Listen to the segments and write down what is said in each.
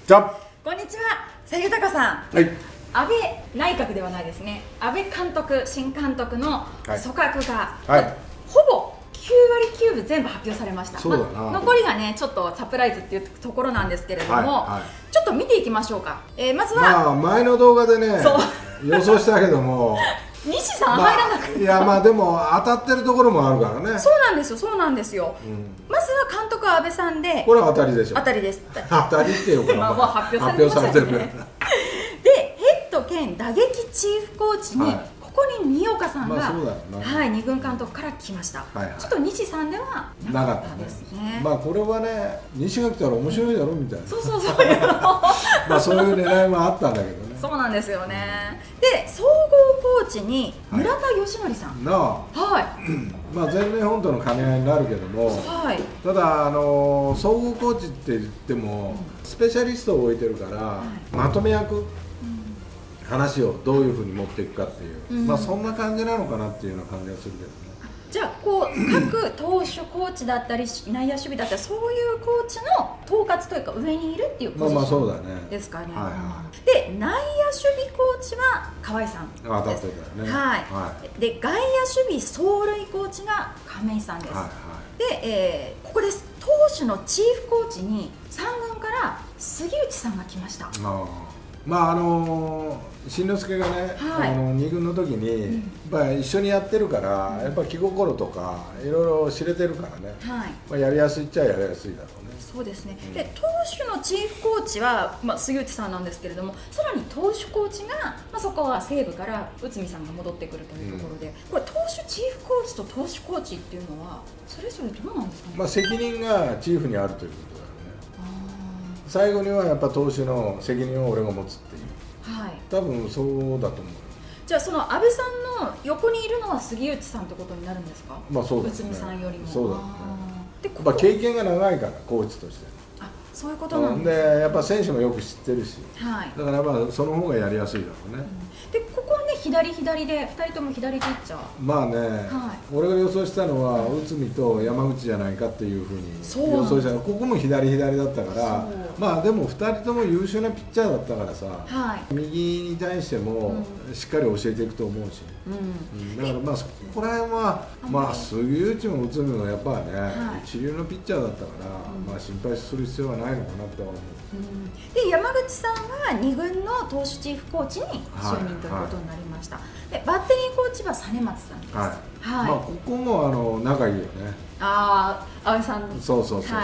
じゃこんにちは、さゆたかさん。 はい。 安倍内閣ではないですね。安倍監督、新監督の組閣が、ほぼ9割9分全部発表されました。 そうだな。 残りがね、ちょっとサプライズっていうところなんですけれども、ちょっと見ていきましょうか。まずは、 前の動画でね、予想したけども。 西さん入らなかった。 いや、でも当たってるところもあるからね。 そうなんですよ、そうなんですよ。まずは監督は安倍さんで、 これは当たりでしょ。 当たりです。 当たりっていうか、 もう発表されてるね。で、ヘッド兼打撃チーフコーチに、ここに新岡さんが2軍監督から来ました。ちょっと西さんではなかったですね。 これはね、西が来たら面白いだろみたいな。 そうそうそう。 そういう狙いもあったんだけどね。 そうなんですよね。で、総合コーチに村田義則さん。 全日本との兼ね合いになるけども、ただ総合コーチって言ってもスペシャリストを置いてるからまとめ役、話をどういうふうに持っていくかっていう、そんな感じなのかなっていうような感じがするけどね。 じゃあ各投手コーチだったり内野守備だったり、そういうコーチの統括というか上にいるっていうポジションですかね。で、内野守備コーチは河合さんです。 当たってたよね。 で、外野守備走塁コーチが亀井さんです。で、ここです。投手のチーフコーチに3軍から杉内さんが来ました。 新之助がね、2軍の時にやっぱり一緒にやってるから、やっぱ気心とかいろいろ知れてるからね、やりやすいっちゃやりやすいだろうね。 そうですね。で、投手のチーフコーチは杉内さんなんですけれども、さらに投手コーチがそこは西武から内海さんが戻ってくるというところで、これ投手チーフコーチと投手コーチっていうのはそれぞれどうなんですかね。 責任がチーフにあるということだよね。最後にはやっぱ投手の責任を俺が持つっていう。多分そうだと思う。 じゃあその安倍さんの横にいるのは杉内さんってことになるんですか。 そうですね。 内海さんよりも。 そうだね。やっぱ経験が長いからコーチとして。 そういうことなんですね。 で、やっぱ選手もよく知ってるし、だからその方がやりやすいだろうね。 で、ここはね、左で2人とも左ピッチャー。 俺が予想したのは内海と山口じゃないかっていうふうに予想したの。ここも左だったから、でも2人とも優秀なピッチャーだったからさ、右に対してもしっかり教えていくと思うし、だからそこら辺は杉内も内海もやっぱね、一流のピッチャーだったから、心配する必要はないのかなって思う。 で、山口さんは2軍の投手チーフコーチに就任ということになりました。で、バッテリーコーチは実松さんです。 ここも仲いいよね。 安倍さん。 そう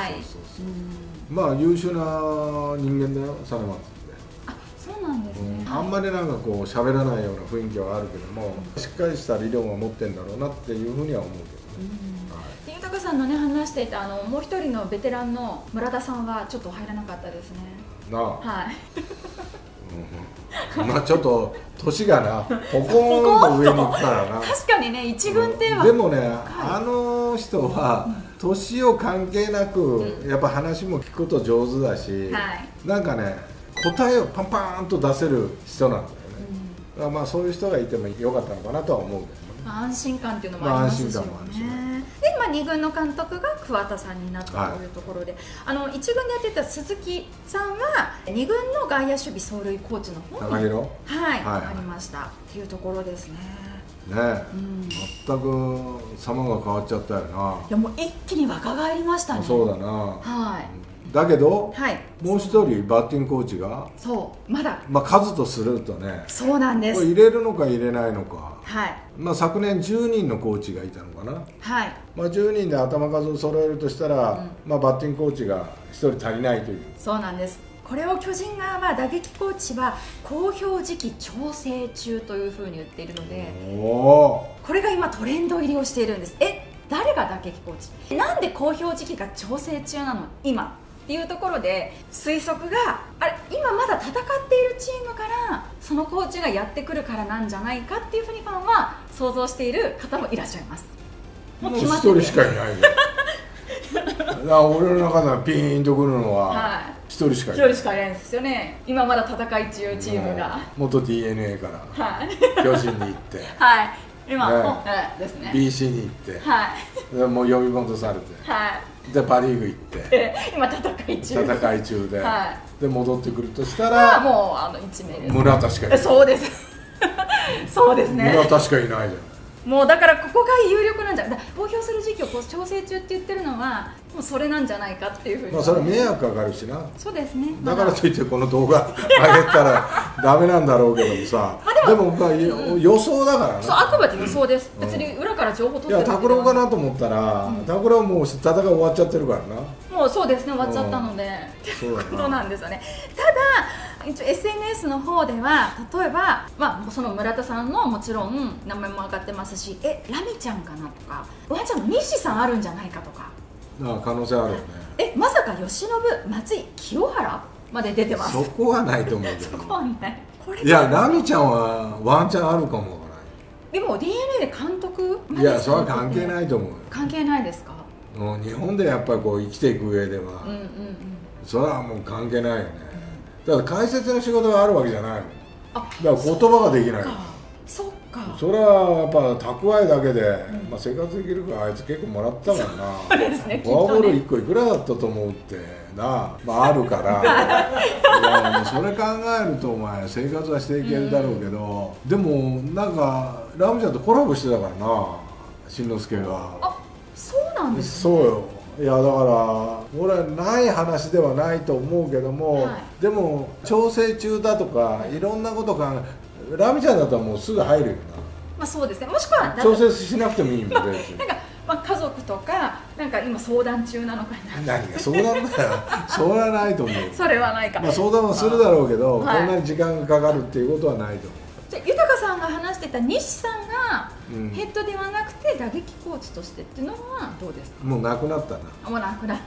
優秀な人間だよ、実松って。 そうなんですね。 あんまり喋らないような雰囲気はあるけども、しっかりした理論は持ってるんだろうなっていうふうには思うけどね。 豊さんのね、話していたもう一人のベテランの村田さんはちょっと入らなかったですね。 ちょっと年がな、ポコーンと上に行ったらな。 確かにね、一軍っては。 でもね、あの人は年を関係なくやっぱ話も聞くこと上手だし、なんかね、答えをパンパーンと出せる人なんだよね。そういう人がいてもよかったのかなとは思うけどね。 安心感っていうのもありますしね。で、2軍の監督が桑田さんになったというところで、1軍でやってた鈴木さんは2軍の外野守備走塁コーチの方にありましたっていうところですね。 全く様が変わっちゃったよな。 いや、もう一気に若返りましたね。 そうだな。だけど、もう一人バッティングコーチが、 まだ数とするとね、 そうなんです。 これ入れるのか入れないのか。昨年10人のコーチがいたのかな。10人で頭数を揃えるとしたら、バッティングコーチが1人足りないという。 そうなんです。これを巨人側は打撃コーチは公表時期調整中というふうに言っているので、これが今トレンド入りをしているんです。誰が打撃コーチ、なんで公表時期が調整中なの今っていうところで推測が、今まだ戦っているチームからそのコーチがやってくるからなんじゃないかっていうふうにファンは想像している方もいらっしゃいます。 もう1人しかいないよ。俺の中ではピーンとくるのは1人しかいない。 1人しかいないんですよね。今まだ戦い中チームが元 DNA から巨人に行って、 今ですね、 BC に行って、 でもう呼び戻されて、でパ・リーグ行って今戦い中で、で戻ってくるとしたらもう1名です。 村田しかいない。 そうですそうですね、 村田しかいないじゃん。 もうだからここが有力なんじゃない、公表する時期を調整中って言ってるのはもうそれなんじゃないかっていうふうに、 それは迷惑かかるしな。 そうですね、 だからといってこの動画上げたらダメなんだろうけどもさ、でも予想だからね。 そう、あくまで予想です、別に裏から情報取ってるわけではない。 拓郎かなと思ったら、拓郎はもう戦い終わっちゃってるからな。 もうそうですね、終わっちゃったのでっていうことなんですよね。ただ一応 SNS の方では例えば、その村田さんのもちろん名前も上がってますし、ラミちゃんかなとか、ワンちゃんの西さんあるんじゃないかとか、 可能性あるよね。 まさか由伸、松井、清原まで出てます。 そこはないと思うけど。 そこはない。 いや、ラミちゃんはワンチャンあるかもわからない。 でも DNA で監督、 いや、それは関係ないと思うよ。 関係ないですか。 日本でやっぱりこう生きていく上では、それはもう関係ないよね。だから解説の仕事があるわけじゃないもん。だから言葉ができない。 そっか。 それはやっぱ蓄えだけで、生活できるからあいつ結構もらったからな。 そうですね。 フォアボール1個いくらだったと思うってな、あるから。いや、もうそれ考えるとお前生活はしていけるだろうけど、でもなんかラムちゃんとコラボしてたからな、しんのすけが。 そうなんですね。 そうよ。いやだから俺はない話ではないと思うけども、でも調整中だとかいろんなことがラミちゃんだったらもうすぐ入るよな。そうですね。もしくは調整しなくてもいいもんね。 なんか家族とかなんか今相談中なのかな。 何が相談だよ。それはないと思う。 それはないか。 相談はするだろうけど、こんなに時間がかかるっていうことはないと思う。 じゃあ豊さんが話してた西さんがヘッドではなくて打撃コーチとしてっていうのはどうですか。 もうなくなったな。 もうなくなった、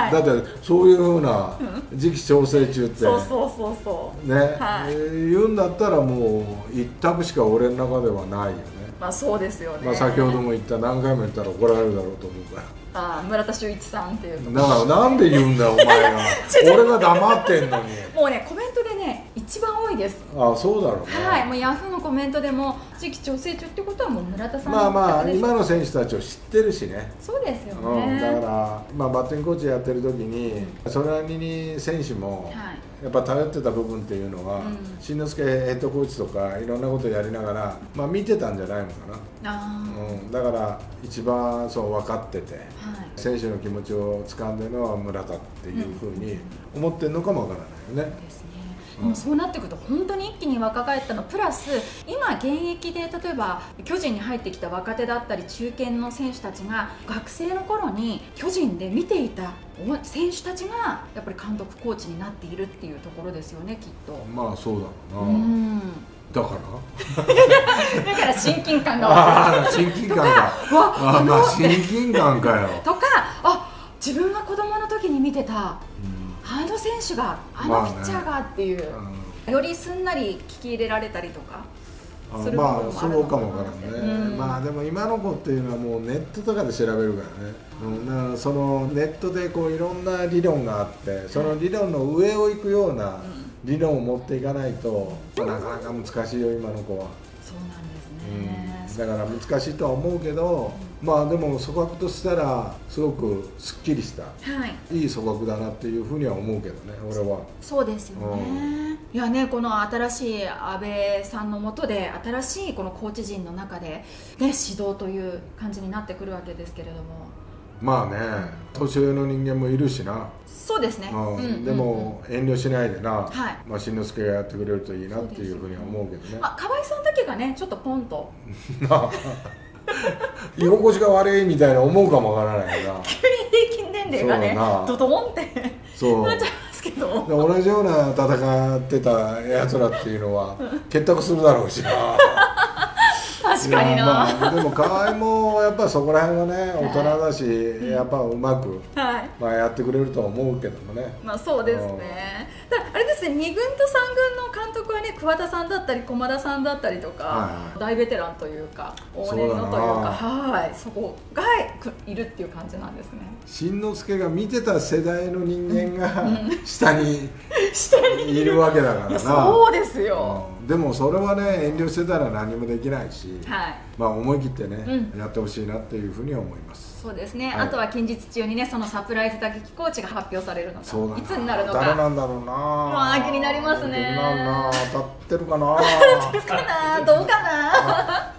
だってそういうふうな時期調整中ってそうね、言うんだったらもう一択しか俺の中ではないよね。 そうですよね。 先ほども言った何回も言ったら怒られるだろうと思うから。 村田修一さんっていうだからなんで言うんだよお前が。俺が黙ってんのに。 もうねコメントでね一番多いです。 そうだろうね。 もうヤフーのコメントでも時期調整中ってことはもう村田さん今の選手たちを知ってるしね。 そうですよね。 だからバッティングコーチやってる時にそれなりに選手もやっぱ頼ってた部分っていうのはしんのすけヘッドコーチとかいろんなことやりながら見てたんじゃないのかな。だから一番そう分かってて、選手の気持ちを掴んでるのは村田っていうふうに思ってるのかもわからないよね。 ですね。もうそうなってくると本当に一気に若返ったのプラス今現役で例えば巨人に入ってきた若手だったり中堅の選手たちが学生の頃に巨人で見ていた選手たちがやっぱり監督コーチになっているっていうところですよねきっと。 そうだろうな。だからだから親近感が親近感が親近感かよとか自分が子供の時に見てたあの選手がピッチャーがっていう、よりすんなり聞き入れられたりとかする部分もあるのかな。 そうかもわからんね。でも今の子っていうのはもうネットとかで調べるからね。そのネットでこういろんな理論があってその理論の上を行くような理論を持っていかないとなかなか難しいよ今の子は。 そうなんですね。 だから難しいとは思うけどでも組閣としたらすごくすっきりした、いい組閣だなっていうふうには思うけどね俺は。 そうですよね。いやね、この新しい安倍さんの下で新しいこのコーチ陣の中で、指導という感じになってくるわけですけれども、 年上の人間もいるしな。 そうですね。 でも遠慮しないでな、しんのすけがやってくれるといいなっていうふうには思うけどね。 河合さんだけがねちょっとポンと居心地が悪いみたいな思うかもわからないな。 急に平均年齢がねドドンってなっちゃいますけど、 同じような戦ってたやつらっていうのは結託するだろうしな。 確かにな。 でも河合もやっぱそこら辺はね大人だし、やっぱうまくやってくれるとは思うけどもね。 そうですね。あれですね、2軍と3軍の監督はね桑田さんだったり駒田さんだったりとか、大ベテランというか往年のというか、そこがいるっていう感じなんですね。 しんのすけが見てた世代の人間が下にしているわけだからな。 そうですよ、 でもそれはね、遠慮してたら何もできないし、 はい、 まあ思い切ってね、やってほしいなっていうふうに思います。 そうですね、あとは近日中にね、そのサプライズ打撃コーチが発表されるのか、いつになるのか、 誰なんだろうな、 もう気になりますね。 当たってるかな当たってるかな、どうかな